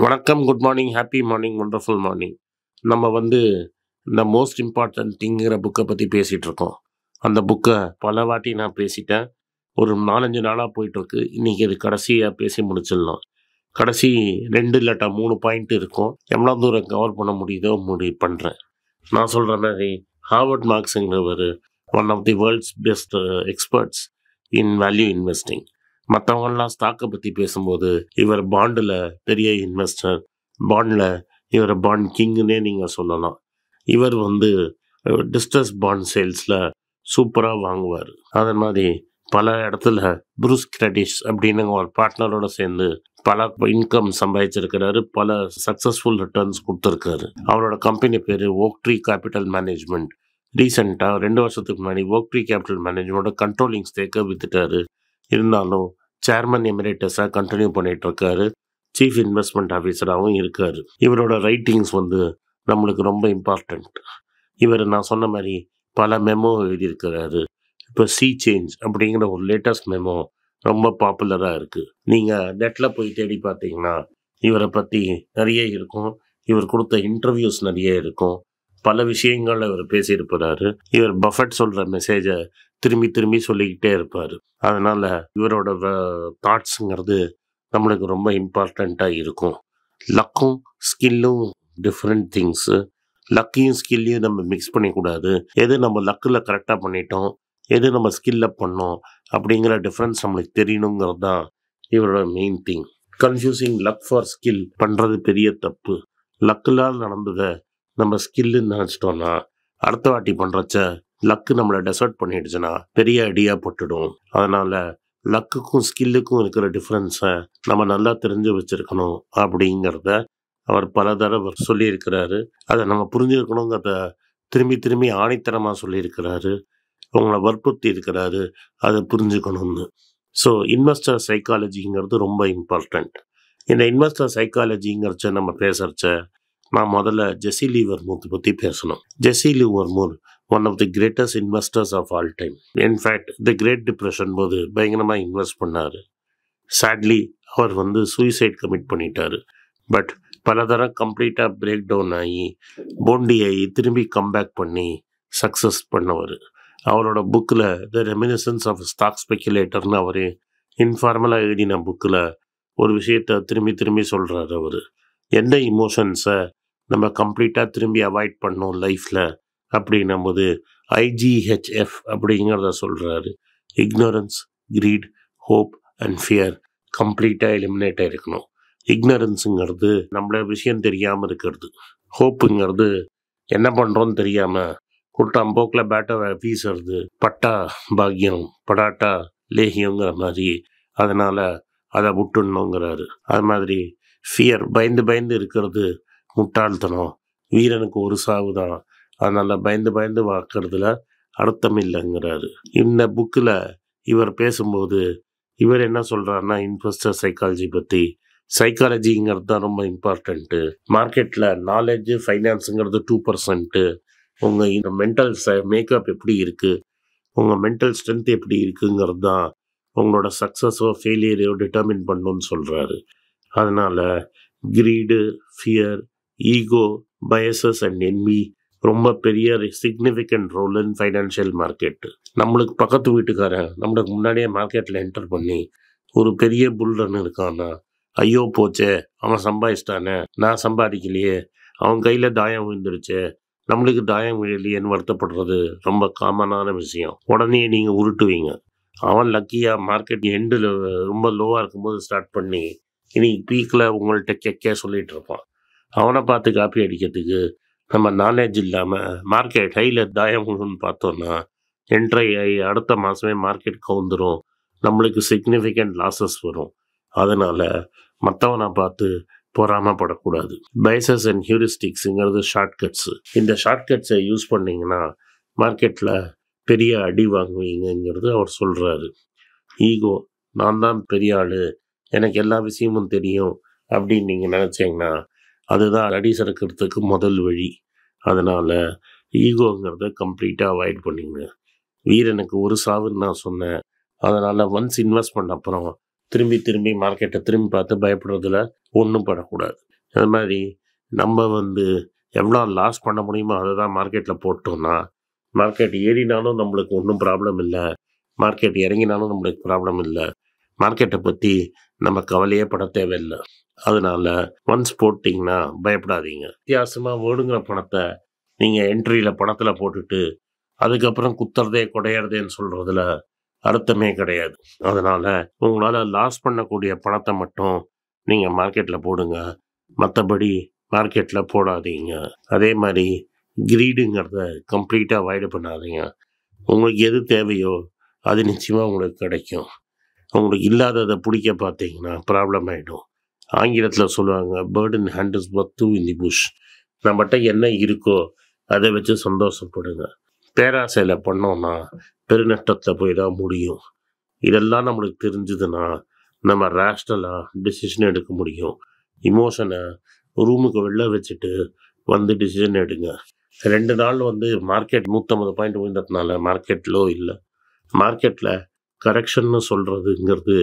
வணக்கம், good morning, happy morning, wonderful morning. நம்ம இந்த மோஸ்ட் இம்பார்ட்டன்ட் திங்கிற புக்கை பற்றி பேசிகிட்டு இருக்கோம். அந்த புக்கை பல வாட்டி நான் பேசிட்டேன். ஒரு 4-5 நாளாக போயிட்டுருக்கு. இன்றைக்கி இது கடைசியாக பேசி முடிச்சிடலாம். கடைசி 2 இல்லாட்டா 3 பாயிண்ட் இருக்கும். எவ்வளோ தூரம் கவர் பண்ண முடியுதோ பண்ணுறேன். நான் சொல்கிற மாதிரி ஹார்வர்ட் மார்க்ஸுங்கிறவர் one of the world's best experts in value investing. மற்றவங்களாம் ஸ்டாக்கை பற்றி பேசும்போது இவர் பாண்டில் பெரிய இன்வெஸ்டர், பாண்டில் இவர் பாண்ட் கிங்குன்னே நீங்கள் சொல்லலாம். இவர் டிஸ்ட்ரஸ் பாண்ட் சேல்ஸில் சூப்பராக வாங்குவார். அதே மாதிரி பல இடத்துல ப்ரூஸ் கிரெடிஷ் அப்படின்னு ஒரு பார்ட்னரோட சேர்ந்து பல இன்கம் சம்பாதிச்சிருக்கிறாரு, பல சக்ஸஸ்ஃபுல் ரிட்டர்ன்ஸ் கொடுத்துருக்காரு. அவரோட கம்பெனி பேர் ஓக்ட்ரீ கேபிட்டல் மேனேஜ்மெண்ட். ரீசெண்டாக 2 வருஷத்துக்கு முன்னாடி ஓக்ட்ரீ கேபிட்டல் மேனேஜ்மெண்ட்டோட கண்ட்ரோலிங் ஸ்டேக்கை வித்துட்டாரு. இருந்தாலும் சேர்மன் எமிரேட்டஸாக கண்டினியூ பண்ணிகிட்டு இருக்காரு. சீஃப் இன்வெஸ்ட்மெண்ட் ஆஃபீஸராகவும் இருக்கார். இவரோட ரைட்டிங்ஸ் நம்மளுக்கு ரொம்ப இம்பார்ட்டண்ட். இவர் நான் சொன்ன மாதிரி பல மெமோ எழுதியிருக்கிறாரு. இப்போ சி சேஞ்ச் அப்படிங்கிற ஒரு லேட்டஸ்ட் மெமோ ரொம்ப பாப்புலராக இருக்குது. நீங்கள் நெட்டில் போய் தேடி பார்த்தீங்கன்னா இவரை பற்றி நிறைய இருக்கும். இவர் கொடுத்த இன்டர்வியூஸ் நிறைய இருக்கும். பல விஷயங்களில் இவர் பேசியிருப்பாரு. இவர் பஃபெட் சொல்கிற மெசேஜை திரும்பி திரும்பி சொல்லிக்கிட்டே இருப்பார். அதனால் இவரோட தாட்ஸுங்கிறது நம்மளுக்கு ரொம்ப இம்பார்ட்டண்ட்டாக இருக்கும். லக்கும் ஸ்கில்லும் டிஃப்ரெண்ட் திங்ஸு. லக்கையும் ஸ்கில்லையும் நம்ம மிக்ஸ் பண்ணிக்கூடாது. எது நம்ம லக்கில் கரெக்டாக பண்ணிட்டோம், எது நம்ம ஸ்கில்ல பண்ணோம் அப்படிங்கிற டிஃப்ரென்ஸ் நம்மளுக்கு தெரியணுங்கிறது தான் இவரோட main thing. Confusing luck for skill பண்ணுறது பெரிய தப்பு. லக்குலாம் நடந்ததை நம்ம ஸ்கில்லுன்னு நினச்சிட்டோன்னா அடுத்த வாட்டி பண்ணுறச்ச லக்கு நம்மளை டெசர்ட் பண்ணிடுச்சுன்னா பெரிய அடியாக போட்டுடும். அதனால் லக்குக்கும் ஸ்கில்லுக்கும் இருக்கிற டிஃப்ரென்ஸை நம்ம நல்லா தெரிஞ்சு வச்சுருக்கணும் அப்படிங்கிறத அவர் பல தடவை சொல்லியிருக்கிறாரு. அதை நம்ம புரிஞ்சுருக்கணுங்கிறத திரும்பி திரும்பி ஆணித்தரமாக சொல்லியிருக்கிறாரு. உங்களை வற்புறுத்தி இருக்கிறாரு அதை புரிஞ்சுக்கணும்னு. ஸோ இன்வெஸ்டர் சைக்காலஜிங்கிறது ரொம்ப இம்பார்ட்டண்ட். இந்த இன்வெஸ்டர் சைக்காலஜிங்கிறச்ச நம்ம பேசுகிறச்ச நான் முதல்ல ஜெஸ்ஸி லீவர்மூத் பற்றி பேசணும். Jesse Livermore one of the greatest investors of all time. In fact the great depression போது பயங்கரமாக இன்வெஸ்ட் பண்ணார். சேட்லி அவர் சூசைட் கமிட் பண்ணிட்டார். பட் பல தடவை கம்ப்ளீட்டாக பிரேக் டவுன் ஆகி போண்டியை திரும்பி கம்பேக் பண்ணி சக்ஸஸ் பண்ணவர். அவரோட புக்கில் த ரெமினிசன்ஸ் ஆஃப் ஸ்டாக் ஸ்பெக்குலேட்டர்னு அவர் இன்ஃபார்மலாக எழுதின புக்கில் ஒரு விஷயத்தை திரும்பி திரும்பி சொல்கிறார். அவர் எந்த இமோஷன்ஸை நம்ம கம்ப்ளீட்டாக திரும்பி அவாய்ட் பண்ணோம் லைஃப்பில் அப்படின்னும் போது IGHF அப்படிங்கிறத சொல்கிறாரு. Ignorance, greed, hope and fear கம்ப்ளீட்டாக எலிமினேட் ஆகிருக்கணும். இக்னரன்ஸுங்கிறது நம்மள விஷயம் தெரியாமல் இருக்கிறது. ஹோப்புங்கிறது என்ன பண்ணுறோன்னு தெரியாமல் கூட்டம் போக்கில் பேட்டை வீசுறது. பட்டா பாக்கியம் படாட்டா லேகியங்கிற மாதிரி, அதனால் அதை விட்டுடணுங்கிறாரு. அது மாதிரி ஃபியர், பயந்து பயந்து இருக்கிறது முட்டாள்தனம். வீரனுக்கு ஒரு சாவு தான், அதனால் பயந்து பயந்து வாக்கிறதுல அர்த்தம் இல்லைங்கிறாரு. இந்த புக்கில் இவர் பேசும்போது இவர் என்ன சொல்கிறாருன்னா, இன்வெஸ்டர் சைக்காலஜி பற்றி. சைக்காலஜிங்கிறது தான் ரொம்ப இம்பார்ட்டண்ட்டு. மார்க்கெட்டில் நாலேஜு ஃபைனான்ஸுங்கிறது 2%. உங்கள் இந்த மென்டல் மேக்கப் எப்படி இருக்குது, உங்கள் மென்டல் ஸ்ட்ரென்த் எப்படி இருக்குங்கிறது தான் உங்களோட சக்ஸஸோ ஃபெயிலியரையோ டிட்டர்மின் பண்ணணுன்னு சொல்கிறாரு. அதனால் greed, fear, ego, biases and envy ரொம்ப பெரிய significant role in financial market. நம்மளுக்கு பக்கத்து வீட்டுக்காரன் நம்மளுக்கு முன்னாடியே மார்க்கெட்டில் என்டர் பண்ணி ஒரு பெரிய புல்ரன் இருக்கான்னா, ஐயோ போச்சே அவன் சம்பாதிச்சிட்டானே, நான் சம்பாதிக்கலையே, அவன் கையில் தாயம் விழுந்துருச்சே, நம்மளுக்கு தாயம் விழலையேன்னு வருத்தப்படுறது ரொம்ப காமனான விஷயம். உடனே நீங்கள் உருட்டுவீங்க. அவன் லக்கியாக மார்க்கெட் எண்டில் ரொம்ப லோவாக இருக்கும்போது ஸ்டார்ட் பண்ணி இன்னைக்கு பீக்கில் உங்கள்கிட்ட கெக்கே சொல்லிகிட்டு இருப்பான். அவனை பார்த்து காப்பி அடிக்கிறதுக்கு நம்ம நாலேஜ் இல்லாமல் மார்க்கெட் ஹையில் தாயம் விழுன்னு பார்த்தோன்னா என்ட்ரை ஆகி அடுத்த மாதமே மார்க்கெட் கவுந்துடும். நம்மளுக்கு சிக்னிஃபிகண்ட் லாஸஸ் வரும். அதனால் மற்றவனை பார்த்து பொறாமப்படக்கூடாது. பைசஸ் அண்ட் ஹியூரிஸ்டிக்ஸுங்கிறது ஷார்ட்கட்ஸு. இந்த ஷார்ட்கட்ஸை யூஸ் பண்ணிங்கன்னா மார்க்கெட்டில் பெரிய அடி வாங்குவீங்கிறது அவர் சொல்கிறாரு. ஈகோ, நான் தான் பெரிய ஆள், எனக்கு எல்லா விஷயமும் தெரியும் அப்படின்னு நீங்கள் நினச்சிங்கன்னா அதுதான் அடி சறுக்கிறதுக்கு முதல் வழி. அதனால் ஈகோங்கிறத கம்ப்ளீட்டாக அவாய்ட் பண்ணிங்க. வீரனுக்கு ஒரு சாவுன்னு நான் சொன்னேன். அதனால் ஒன்ஸ் இன்வெஸ்ட் பண்ண அப்புறம் திரும்பி திரும்பி மார்க்கெட்டை திரும்பி பார்த்து பயப்படுறதுல ஒன்றும் படக்கூடாது. அது மாதிரி நம்ம வந்து எவ்வளோ லாஸ் பண்ண முடியுமோ அதை தான் மார்க்கெட்டில் போட்டோம்னா, மார்க்கெட் ஏறினாலும் நம்மளுக்கு ஒன்றும் ப்ராப்ளம் இல்லை, மார்க்கெட் இறங்கினாலும் நம்மளுக்கு ப்ராப்ளம் இல்லை. மார்க்கெட்டை பற்றி நம்ம கவலையே பட தேவையில்லை. அதனால ஒன்ஸ் போட்டிங்கன்னா பயப்படாதீங்க. வித்தியாசமாக ஓடுங்கிற பணத்தை நீங்கள் என்ட்ரியில் பணத்தில் போட்டுட்டு அதுக்கப்புறம் குத்துறதே குடையிறதேன்னு சொல்கிறதுல அர்த்தமே கிடையாது. அதனால் உங்களால் லாஸ் பண்ணக்கூடிய பணத்தை மட்டும் நீங்கள் மார்க்கெட்டில் போடுங்க, மற்றபடி மார்க்கெட்டில் போடாதீங்க. அதே மாதிரி கிரீடுங்கிறத கம்ப்ளீட்டாக அவாய்டு பண்ணாதீங்க. உங்களுக்கு எது தேவையோ அது நிச்சயமாக உங்களுக்கு கிடைக்கும். உங்களுக்கு இல்லாததை பிடிக்க பார்த்தீங்கன்னா ப்ராப்ளம் ஆகிடும். ஆங்கிலத்தில் சொல்லுவாங்க, bird in hand is worth two in the bush. நம்மகிட்ட என்ன இருக்கோ அதை வச்சு சந்தோஷப்படுங்க. பேராசையில் பண்ணோன்னா பெருநஷ்டத்தில் போய் தான் முடியும். இதெல்லாம் நம்மளுக்கு தெரிஞ்சதுன்னா நம்ம ரேஷ்னலாக டிசிஷன் எடுக்க முடியும். இமோஷனை ரூமுக்கு வெளில வச்சுட்டு வந்து டிசிஷன் எடுங்க. 2 நாள் வந்து மார்க்கெட் 150 பாயிண்ட் விழுந்ததுனால மார்க்கெட் லோ இல்லை. மார்க்கெட்டில் கரெக்ஷன்னு சொல்கிறதுங்கிறது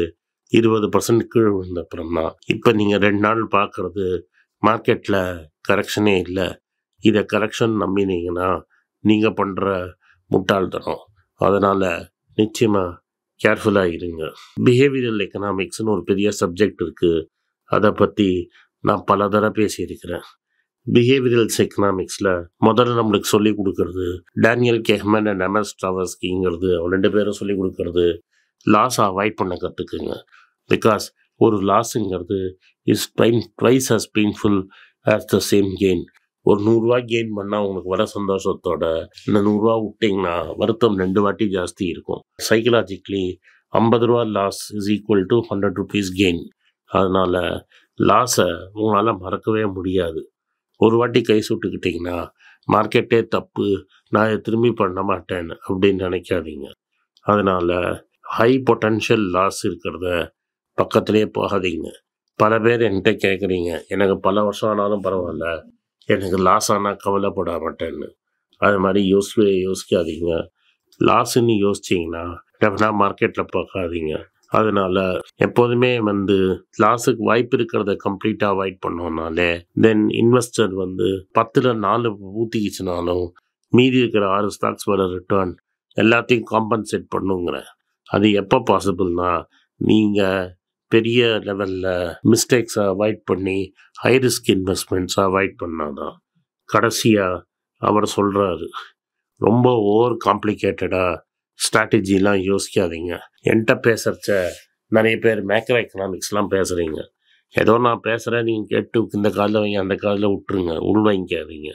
20% கீழே விழுந்த அப்புறம் தான். இப்போ நீங்கள் 2 நாள் பார்க்குறது மார்க்கெட்டில் கரெக்ஷனே இல்லை. இதை கரெக்ஷன் நம்பினீங்கன்னா நீங்கள் பண்ணுற முட்டாள்தனம். அதனால் நிச்சயமாக கேர்ஃபுல்லாக இருங்க. பிஹேவியரல் எக்கனாமிக்ஸ்னு ஒரு பெரிய சப்ஜெக்ட் இருக்குது. அதை பற்றி நான் பல தடவை பேசியிருக்கிறேன். பிஹேவியரல்ஸ் எக்கனாமிக்ஸில் முதல்ல நம்மளுக்கு சொல்லிக் கொடுக்கறது டேனியல் கெஹ்மன் அண்ட் எம்எஸ் ட்ராவர்ஸ்கிங்கிறது, 2 பேரும் சொல்லிக் கொடுக்கறது லாஸை அவாய்ட் பண்ண கற்றுக்குங்க. பிகாஸ் ஒரு லாஸுங்கிறது is twice as painful as the same gain. ஒரு 100 ரூபா கெயின் பண்ணால் உங்களுக்கு வர சந்தோஷத்தோட இந்த 100 ரூபா விட்டிங்கன்னா வருத்தம் 2 வாட்டி ஜாஸ்தி இருக்கும். சைக்கலாஜிக்கலி 50 ரூபா loss is equal to 100 rupees gain. அதனால் லாஸை உங்களால் மறக்கவே முடியாது. ஒரு வாட்டி கை சுட்டுக்கிட்டிங்கன்னா மார்க்கெட்டே தப்பு, நான் இதை திரும்பி பண்ண மாட்டேன் அப்படின்னு நினைக்காதீங்க. அதனால் ஹை பொட்டன்ஷியல் லாஸ் இருக்கிறத பக்கத்துலேயே போகாதீங்க. பல பேர் என்கிட்ட கேட்குறீங்க, எனக்கு பல வருஷம் ஆனாலும் பரவாயில்ல, எனக்கு லாஸ் ஆனால் கவலைப்பட மாட்டேன்னு. அது மாதிரி யோசிக்காதீங்க. லாஸுன்னு யோசிச்சிங்கன்னா டெஃபினட்டாக மார்க்கெட்டில் பார்க்காதீங்க. அதனால் எப்போதுமே வந்து லாஸுக்கு வாய்ப்பு இருக்கிறத கம்ப்ளீட்டாக அவாய்ட் பண்ணோம்னாலே தென் இன்வெஸ்டர் வந்து 10ல் 4 ஊற்றிக்கிச்சுனாலும் மீதி இருக்கிற 6 ஸ்டாக்ஸ் வர ரிட்டர்ன் எல்லாத்தையும் காம்பன்சேட் பண்ணுங்கிறேன். அது எப்போ பாசிபிள்னா நீங்கள் பெரிய லெவலில் மிஸ்டேக்ஸை அவாய்ட் பண்ணி ஹை ரிஸ்க் இன்வெஸ்ட்மெண்ட்ஸை அவாய்ட் பண்ணாதான். கடைசியாக அவர் சொல்கிறாரு, ரொம்ப ஓவர் காம்ப்ளிகேட்டடாக ஸ்ட்ராட்டஜிலாம் யோசிக்காதீங்க. என்கிட்ட பேசுகிறச்ச நிறைய பேர் மேக்ரோ எக்கனாமிக்ஸ்லாம் பேசுகிறீங்க. ஏதோ நான் பேசுகிறேன், நீங்கள் கேட்டு இந்த காதில் வைங்க அந்த காதில் விட்டுருங்க, உள்வாங்கிக்காதீங்க.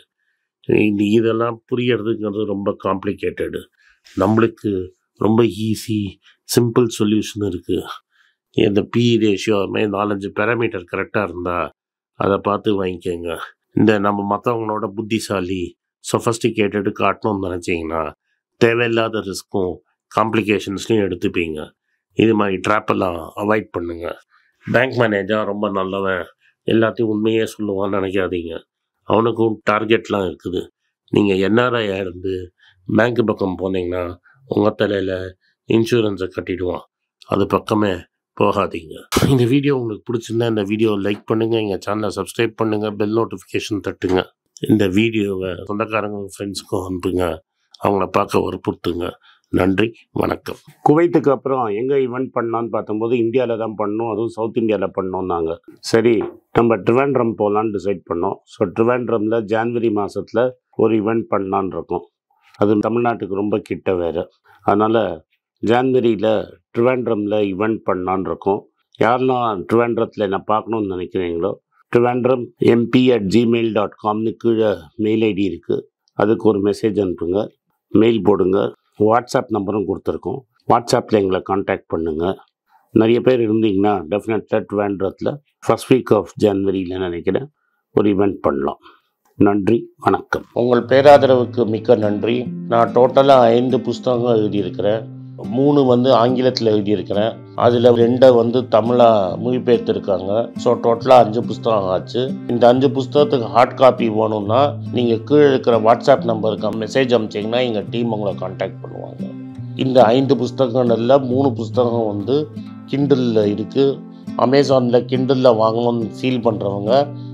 இதெல்லாம் புரியறதுங்கிறது ரொம்ப காம்ப்ளிகேட்டடு. நம்மளுக்கு ரொம்ப ஈஸி சிம்பிள் சொல்யூஷன் இருக்குது. இந்த பி ரேஷியோ அதுமாதிரி 4-5 பேராமீட்டர் கரெக்டாக இருந்தால் அதை பார்த்து வாங்கிக்கோங்க. இந்த நம்ம மற்றவங்களோட புத்திசாலி சொஃபஸ்டிகேட்டடு காட்டணும்னு நினச்சிங்கன்னா தேவையில்லாத ரிஸ்க்கும் காம்ப்ளிகேஷன்ஸ்லையும் எடுத்துப்பீங்க. இது மாதிரி ட்ராப்பெல்லாம் அவாய்ட் பண்ணுங்கள். பேங்க் மேனேஜர் ரொம்ப நல்லவன், எல்லாத்தையும் உண்மையே சொல்லுவான்னு நினைக்காதீங்க. அவனுக்கும் டார்கெட்லாம் இருக்குது. நீங்கள் என்ஆர்ஐயாக இருந்து பேங்க் பக்கம் போனீங்கன்னா உங்கள் தலையில் இன்சூரன்ஸை கட்டிடுவான். அது பக்கமே போகாதீங்க. இந்த வீடியோ உங்களுக்கு பிடிச்சிருந்தா இந்த வீடியோவை லைக் பண்ணுங்கள், எங்கள் சேனலை சப்ஸ்கிரைப் பண்ணுங்கள், பெல் நோட்டிஃபிகேஷன் தட்டுங்க. இந்த வீடியோவை சொந்தக்காரங்க ஃப்ரெண்ட்ஸுக்கும் அனுப்புங்க, அவங்கள பார்க்க வற்புறுத்துங்க. நன்றி, வணக்கம். குவைத்துக்கு அப்புறம் எங்கே ஈவெண்ட் பண்ணலான்னு பார்த்தம்போது இந்தியாவில் தான் பண்ணோம், அதுவும் சவுத் இந்தியாவில் பண்ணோம்னாங்க. சரி, நம்ம ட்ரிவாண்ட்ரம் போகலான்னு டிசைட் பண்ணோம். ஸோ ட்ரிவாண்ட்ரமில் ஜான்வரி மாதத்தில் ஒரு ஈவெண்ட் பண்ணலான்னு இருக்கோம். அது தமிழ்நாட்டுக்கு ரொம்ப கிட்ட வேறு. அதனால் ஜான்வரியில் ட்ரிவாண்ட்ரமில் ஈவெண்ட் பண்ணலான்னு இருக்கோம். யாரெல்லாம் ட்ரிவாண்ட்ரத்தில் என்ன பார்க்கணுன்னு நினைக்கிறீங்களோ ட்ரிவாண்ட்ரம் mp@gmail.comனு கீழே மெயில் ஐடி இருக்குது. அதுக்கு ஒரு மெசேஜ் அனுப்புங்க, மெயில் போடுங்க. வாட்ஸ்அப் நம்பரும் கொடுத்துருக்கோம். வாட்ஸ்அப்பில் எங்களை காண்டாக்ட் பண்ணுங்கள். நிறைய பேர் இருந்தீங்கன்னா டெஃபினட்டாக ட்ரிவாண்ட்ரத்தில் ஃபர்ஸ்ட் வீக் ஆஃப் ஜனவரியில் நினைக்கிறேன் ஒரு ஈவெண்ட் பண்ணலாம். நன்றி, வணக்கம். உங்கள் பேராதரவுக்கு மிக்க நன்றி. நான் டோட்டலாக 5 புஸ்தகங்கள் எழுதியிருக்கிறேன். 3 வந்து ஆங்கிலத்தில் எழுதியிருக்கிறேன். அதில் 2 வந்து தமிழாக மொழிபெயர்த்துருக்காங்க. ஸோ டோட்டலாக 5 புஸ்தகம் ஆச்சு. இந்த 5 புஸ்தகத்துக்கு ஹார்ட் காப்பி வேணும்னா நீங்கள் கீழே இருக்கிற வாட்ஸ்அப் நம்பருக்கு மெசேஜ் அனுப்பிச்சிங்கன்னா எங்கள் டீம் உங்களை கான்டாக்ட் பண்ணுவாங்க. இந்த 5 புஸ்தகங்களில் 3 புஸ்தகம் வந்து கிண்டலில் இருக்குது. அமேசானில் கிண்டலில் வாங்கணும்னு ஃபீல் பண்ணுறவங்க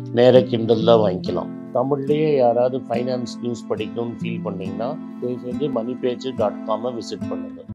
நேர கிண்டலில் வாங்கிக்கலாம். தமிழ்லேயே யாராவது ஃபைனான்ஸ் நியூஸ் படிக்கணும்னு ஃபீல் பண்ணிங்கன்னா தயவுசெஞ்சு moneypage.com விசிட் பண்ணுங்கள்.